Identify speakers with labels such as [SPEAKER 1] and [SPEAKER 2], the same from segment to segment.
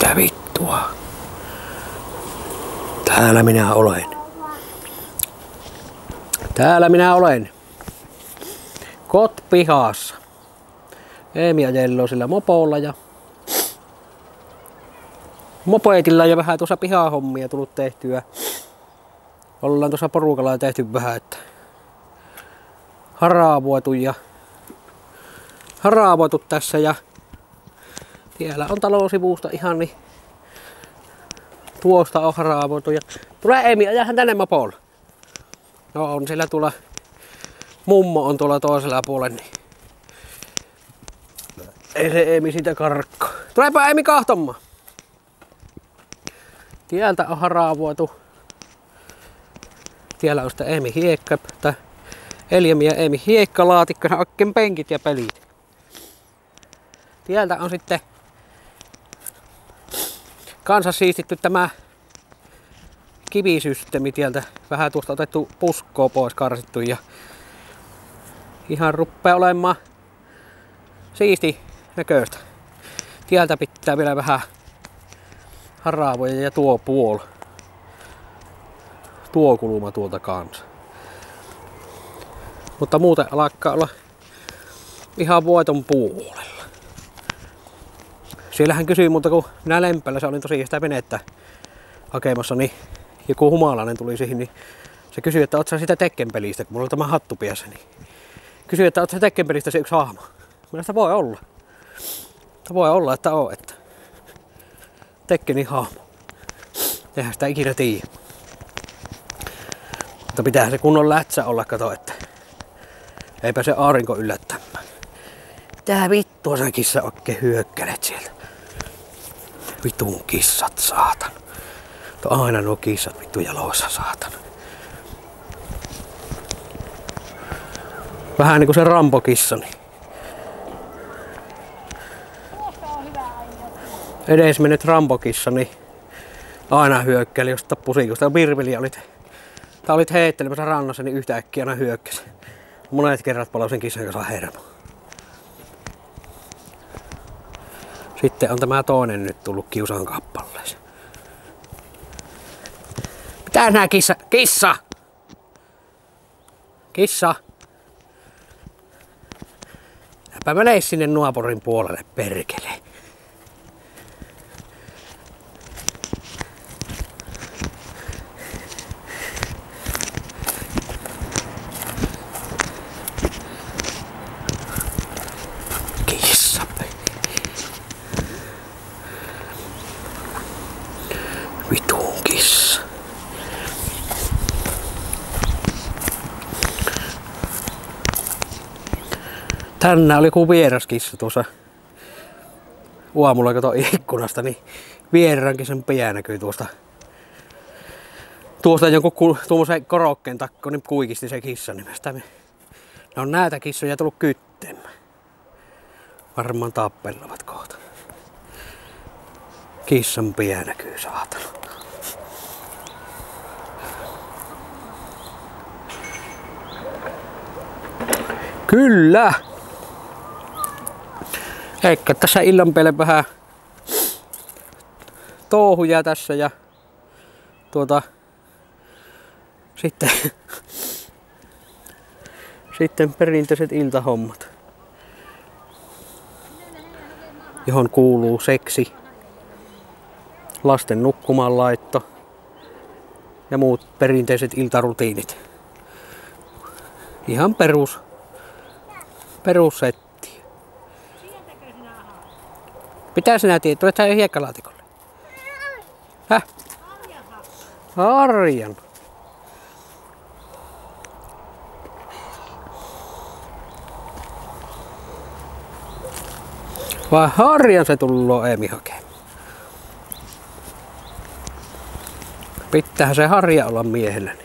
[SPEAKER 1] Mitä vittua? Täällä minä olen. Täällä minä olen. Kotpihassa. Eemi ajellut sillä mopolla ja mopeetilla ja vähän tuossa pihahommia tullut tehtyä. Ollaan tuossa porukalla tehty vähän, että haravoitu tässä ja siellä on talosivusta ihan niin tuosta on haravoitu ja tulee Eemi ajahan tänne mopolla. No on siellä tuolla mummo on tuolla toisella puolella niin ei se Eemi siitä karkkaa. Tuleepa Eemi kahtomaan. Tieltä on haravoitu. Siellä on sitä Eemi hiekka, tai Eliemi ja Eemi hiekkalaatikko, akken penkit ja pelit. Tieltä on sitten kanssa siistitty tämä kivisysteemi tieltä. Vähän tuosta otettu puskoo pois karsittu ja ihan ruppee olemaan siisti näköistä. Tieltä pitää vielä vähän haravoida ja tuo puoli. Tuo kulma tuolta kanssa. Mutta muuten alkaa olla ihan voiton puolella. Siellähän kysyi multa, kun minä Lempälässä olin tosiaan sitä venettä hakemassa, niin joku humalainen tuli siihen, niin se kysyi, että oot sä sitä Tekken-pelistä, kun mulla oli tämä hattu päässä, niin kysyi, että oot sä Tekken-pelistä se yksi hahmo. Minä sitä voi olla. Voi olla, että oo, että Tekkenin hahmo. Eihän sitä ikinä tiedä. Mutta pitäähän se kunnon lätsä olla, kato, että eipä se aurinko yllättämään. Tää vittua sä kissa oikein hyökkälet sieltä. Vitun kissat, saatan. Aina nuo kissat vittu jaloissa, saatan. Vähän niinku se Rambo-kissani. Edesmennyt Rambo-kissani aina hyökkäili, jos tappusikusta. Virveli olit heittelemässä rannassa, niin yhtäkkiä aina hyökkäsi. Monet kerrat palasin kissan kanssa hermo. Sitten on tämä toinen nyt tullut kiusan kappaleeseen. Mitä nää kissa? Kissa! Kissa! Läpä mene sinne naapurin puolelle, perkele. Vitun kissa. Tänään oli joku vieras kissa tuossa. Aamulla kato ikkunasta, niin vierankin sen pää näkyy tuosta. Tuosta jonkun tuommoisen korokkeen takko, niin kuikisti se kissa nimestä. Ne on näitä kissoja tullut kyttemään. Varmaan tappelevat kohta. Kissan pää näkyy, saatana. Kyllä! Eikä tässä illan päälle vähän touhuja tässä ja sitten perinteiset iltahommat, johon kuuluu seksi, lasten nukkumaan laitto ja muut perinteiset iltarutiinit. Ihan perussetti. Mitä sinä tiedät? Tulet sä hiekkalaatikolle? Häh? Arjan. Vai harjan se tulloo Eemi hakemaan? Pitäähän se harja olla miehelläni.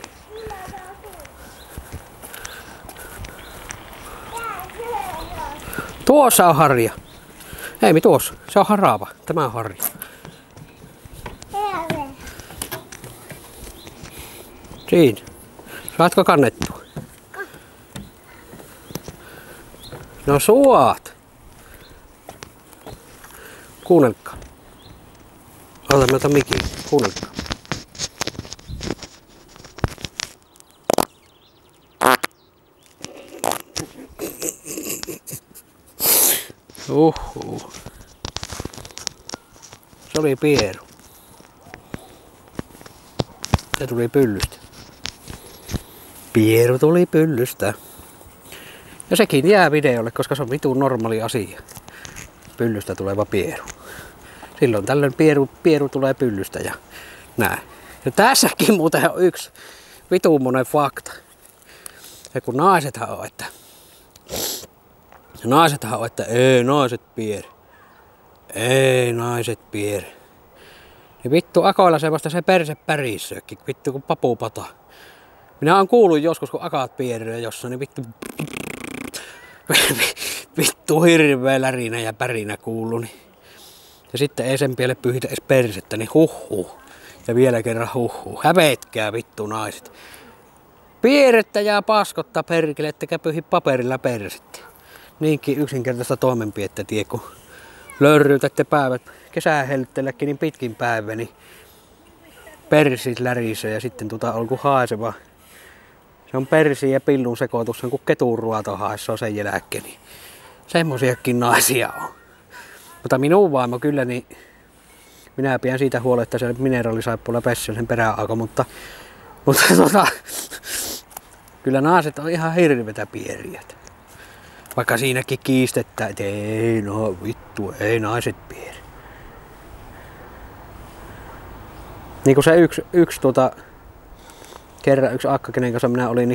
[SPEAKER 1] Tuossa on harja. Eemi tuossa. Se on harava. Tämä on harja. Siinä. Saatko kannettua? No suot. Kuunnelkaa. Ota meiltä mikin. Kuunnelkaa. Se oli pieru. Se tuli pyllystä. Pieru tuli pyllystä. Ja sekin jää videolle, koska se on vitun normaali asia. Pyllystä tuleva pieru. Silloin tällöin pieru tulee pyllystä ja näin. Ja tässäkin muuten on yksi vitumonen fakta. Ja kun naisethan on, että ei naiset pieri. Ei naiset pieri. Niin vittu akoilla se vasta se perse pärissyökin, vittu kun papupata. Minä oon kuullut joskus kun akaat pieriröä jossain, niin vittu hirveä lärinä ja pärinä kuuluu. Niin. Ja sitten ei sen piele pyyhitä edes persettä, niin huhhuh. Ja vielä kerran huhhuh. Hävetkää vittu naiset. Pierettä jää paskottaa perkele, ettekä pyyhi paperilla persettä. Niinkin yksinkertaista toimenpidettä tie, kun lörryytätte päivät kesähellyttelläkin niin pitkin päivä, niin persit lärisee ja sitten on kuin haiseva. Se on persi ja pillun sekoitus, se on kuin ketunruoto haissoo sen jälkeen. Niin semmosiakin naisia on. Mutta minun vaimo kyllä, niin minä pidän siitä huolta, että se mineraalisaippuilla pessy sen peräaika, mutta kyllä naiset on ihan hirvetä pieriät. Vaikka siinäkin kiistetään, että ei no vittu, ei naiset pieri. Niin kuin se kerran yksi akka, kenen kanssa minä olin, niin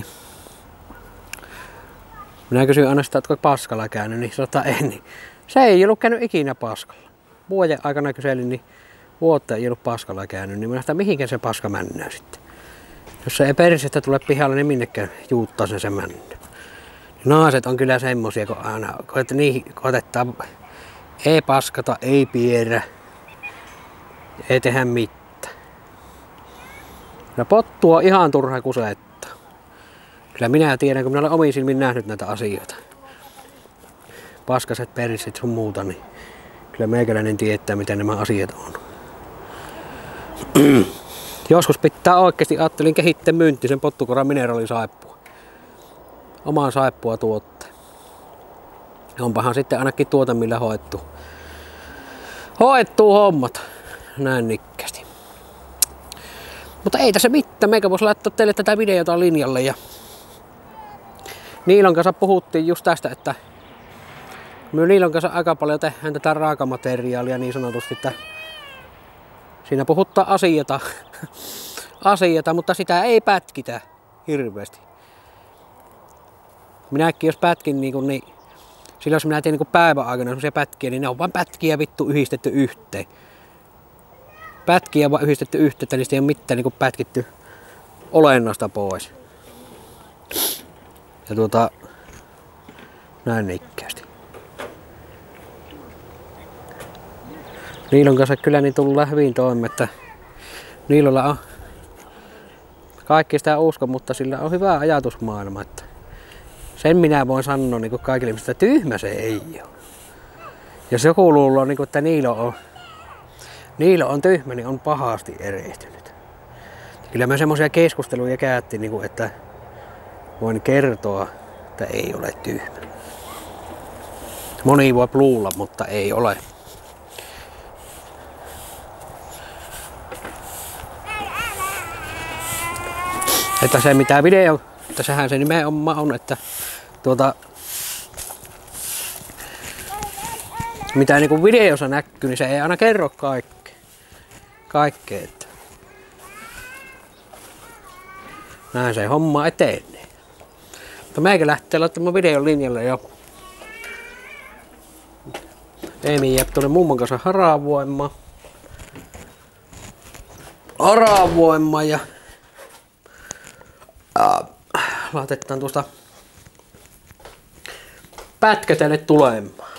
[SPEAKER 1] minä kysyin aina sitä, että onko paskalla käynyt, niin sanotaan en. Niin se ei ollut käynyt ikinä paskalla. Vuoden aikana kyselin, niin vuotta ei ollut paskalla käynyt, niin minä sanoin, mihinkä se paska männöö sitten. Jos se ei persettä tule pihalle, niin minnekään juuttaa sen männöö. Naiset on kyllä semmosia, kun aina niihin koetetaan, ei paskata, ei pierä, ei tehdä mitään. Ja pottu on ihan turha kusettaa. Kyllä minä tiedän, kun minä olen omin silmin nähnyt näitä asioita. Paskaset persit sun muuta, niin kyllä meikäläinen tietää, miten nämä asiat on. Joskus pitää oikeasti, ajattelin kehittää mynttisen pottukoran mineraalisaippua. Omaan saippua tuotteen. Onpahan sitten ainakin millä hoettuu hommat. Näin nikkästi. Mutta ei tässä mitään. Meikä voisi laittaa teille tätä videota linjalle. Ja Niilon kanssa puhuttiin just tästä, että me Niilon kanssa aika paljon tehdään tätä raakamateriaalia niin sanotusti, että siinä puhuttaa asiata, mutta sitä ei pätkitä hirveästi. Minäkin jos pätkin niin silloin jos minä teen niin päivän aikana semmosia pätkiä, niin ne on vain pätkiä vittu yhdistetty yhteen. Pätkiä vaan yhdistetty yhteen, että niistä ei ole mitään niin pätkitty olennosta pois. Ja näin nikkäästi. Niilon kanssa kyllä niin tullaan hyvin toimeen, että Niilolla on kaikki sitä usko, mutta sillä on hyvä ajatusmaailma. Että sen minä voin sanoa niin kaikille, että tyhmä se ei ole. Jos joku luulee, niin että Niilo on tyhmä, niin on pahasti erehtynyt. Kyllä me semmoisia keskusteluja käytiin, niin että voin kertoa, että ei ole tyhmä. Moni voi luulla, mutta ei ole. Että se mitä että sehän se nimenomaan on, että mitä niin kuin videossa näkyy, niin se ei aina kerro kaikkea. Että näin se homma etenee. Mutta meikä lähtee laittamaan videon linjalle jo. Eemi jää tuonne mummon kanssa haravoimaan ja laitetaan tuosta pätkä tänne tulemaan.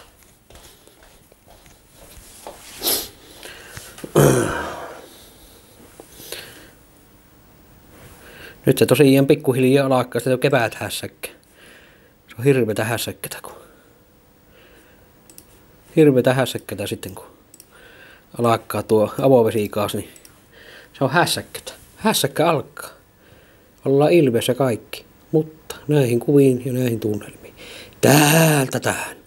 [SPEAKER 1] Nyt se tosiaan pikkuhiljaa alkaa sitä kevät hässäkkä. Se on hirveetä hässäkkätä sitten kun alkaa tuo avovesikaas, niin se on hässäkkätä. Hässäkkä alkaa. Ollaan ilmeessä kaikki, mutta näihin kuviin ja näihin tunnelmiin. Täältä tähän.